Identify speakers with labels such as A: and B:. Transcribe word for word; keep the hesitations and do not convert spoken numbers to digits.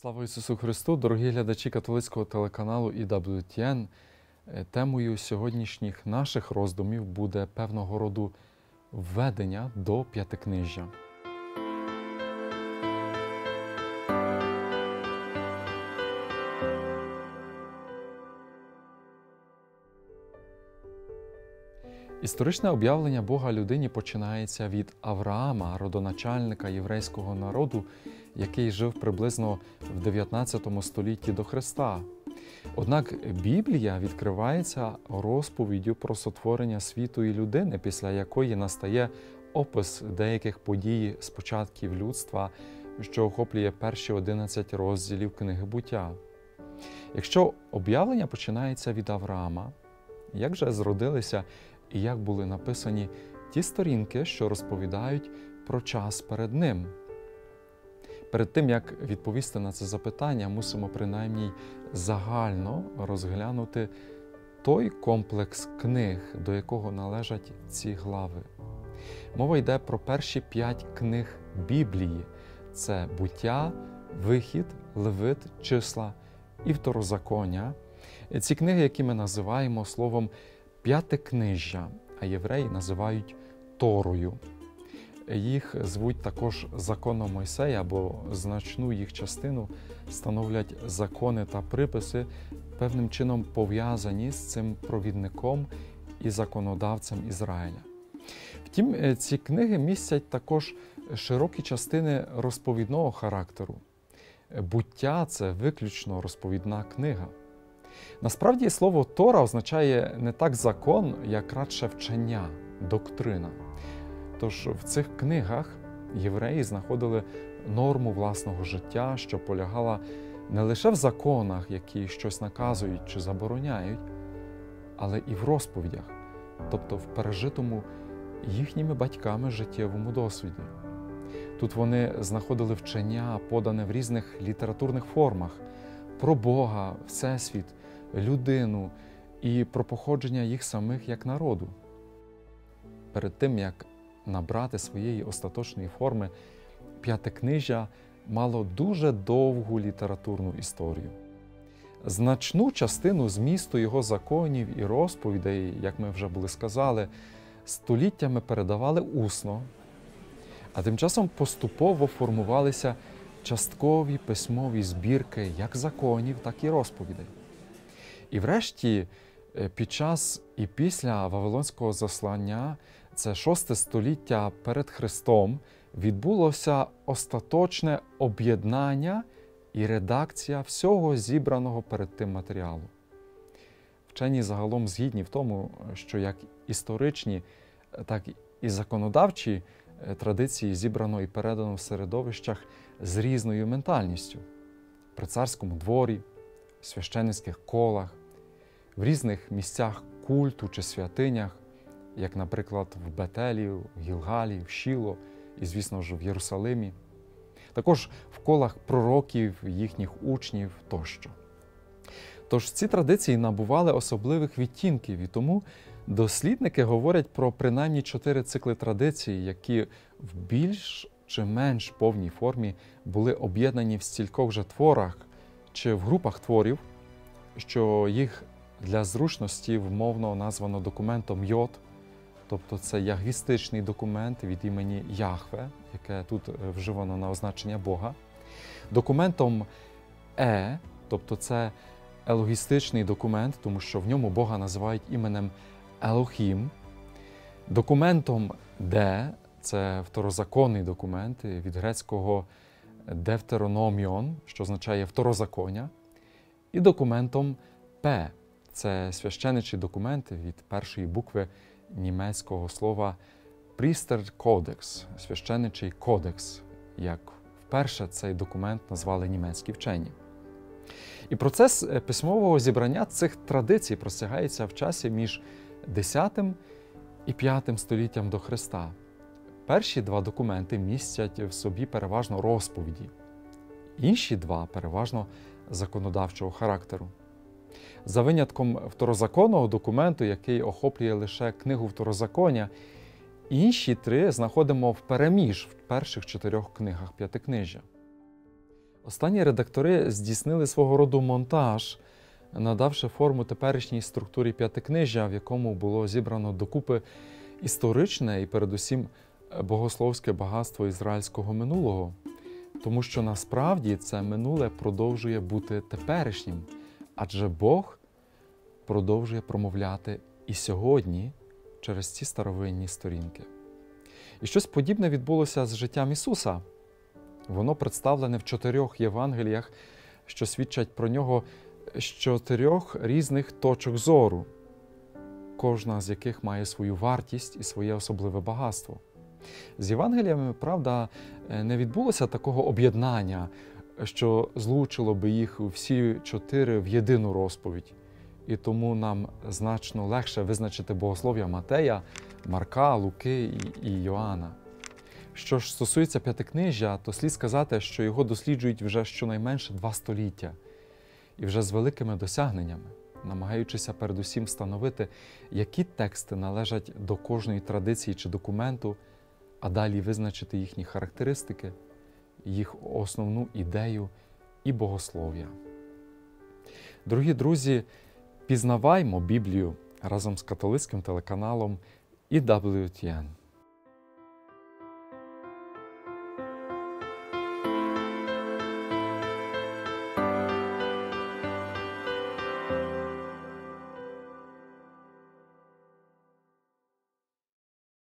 A: Слава Ісусу Христу! Дорогі глядачі католицького телеканалу і дабл ю ті ен, темою сьогоднішніх наших роздумів буде певного роду введення до П'ятикнижжя. Історичне об'явлення Бога людині починається від Авраама, родоначальника єврейського народу, який жив приблизно в дев'ятнадцятому столітті до Христа. Однак Біблія відкривається розповіддю про сотворення світу і людини, після якої настає опис деяких подій з початків людства, що охоплює перші одинадцять розділів книги «Буття». Якщо об'явлення починається від Авраама, як же зродилися і як були написані ті сторінки, що розповідають про час перед ним? Перед тим, як відповісти на це запитання, мусимо принаймні загально розглянути той комплекс книг, до якого належать ці глави. Мова йде про перші п'ять книг Біблії. Це «Буття», «Вихід», «Левит», «Числа» і «Второзаконня». Ці книги, які ми називаємо словом «П'ятикнижжя», а євреї називають Торою. Їх звуть також законом Мойсея, бо значну їх частину становлять закони та приписи, певним чином пов'язані з цим провідником і законодавцем Ізраїля. Втім, ці книги містять також широкі частини розповідного характеру. «Буття» – це виключно розповідна книга. Насправді, слово «Тора» означає не так закон, як радше вчення, доктрина. Тож в цих книгах євреї знаходили норму власного життя, що полягала не лише в законах, які щось наказують чи забороняють, але і в розповідях, тобто в пережитому їхніми батьками життєвому досвіді. Тут вони знаходили вчення, подане в різних літературних формах, про Бога, Всесвіт, людину і про походження їх самих як народу. Перед тим, як набрати своєї остаточної форми, П'ятикнижжя мало дуже довгу літературну історію. Значну частину змісту його законів і розповідей, як ми вже були сказали, століттями передавали усно, а тим часом поступово формувалися часткові письмові збірки як законів, так і розповідей. І врешті, під час і після Вавилонського заслання, це шосте століття перед Христом, відбулося остаточне об'єднання і редакція всього зібраного перед тим матеріалу. Вчені загалом згідні в тому, що як історичні, так і законодавчі традиції зібрано і передано в середовищах з різною ментальністю. При царському дворі, в священницьких колах, в різних місцях культу чи святинях, як, наприклад, в Бетелі, в Гілгалі, в Шіло і, звісно ж, в Єрусалимі. Також в колах пророків, їхніх учнів тощо. Тож ці традиції набували особливих відтінків, і тому дослідники говорять про принаймні чотири цикли традицій, які в більш чи менш повній формі були об'єднані в стількох же творах чи в групах творів, що їх для зручності вмовно названо документом Йод, тобто це ягвістичний документ від імені Яхве, яке тут вживано на означення Бога, документом Е, тобто це елогістичний документ, тому що в ньому Бога називають іменем Елохім, документом Д, це второзаконний документ від грецького Девтерономіон, що означає второзаконня, і документом П, це священичий документ від першої букви німецького слова «Прістеркодекс», священичий кодекс, як вперше цей документ назвали німецькі вчені. І процес письмового зібрання цих традицій простягається в часі між десятим і п'ятим століттям до Христа. Перші два документи містять в собі переважно розповіді, інші два переважно законодавчого характеру. За винятком второзаконного документу, який охоплює лише книгу Второзаконня, інші три знаходимо впереміж в перших чотирьох книгах П'ятикнижжя. Останні редактори здійснили свого роду монтаж, надавши форму теперішній структурі п'ятикнижжя, в якому було зібрано докупи історичне і передусім богословське багатство ізраїльського минулого. Тому що насправді це минуле продовжує бути теперішнім, адже Бог продовжує промовляти і сьогодні через ці старовинні сторінки. І щось подібне відбулося з життям Ісуса. Воно представлене в чотирьох Євангеліях, що свідчать про нього з чотирьох різних точок зору, кожна з яких має свою вартість і своє особливе багатство. З Євангеліями, правда, не відбулося такого об'єднання, що злучило би їх всі чотири в єдину розповідь. І тому нам значно легше визначити богослов'я Матея, Марка, Луки і Йоанна. Що ж стосується п'ятикнижжя, то слід сказати, що його досліджують вже щонайменше два століття. І вже з великими досягненнями, намагаючися передусім встановити, які тексти належать до кожної традиції чи документу, а далі визначити їхні характеристики, їх основну ідею і богослов'я. Дорогі друзі, пізнаваймо Біблію разом з католицьким телеканалом і дабл ю ті ен.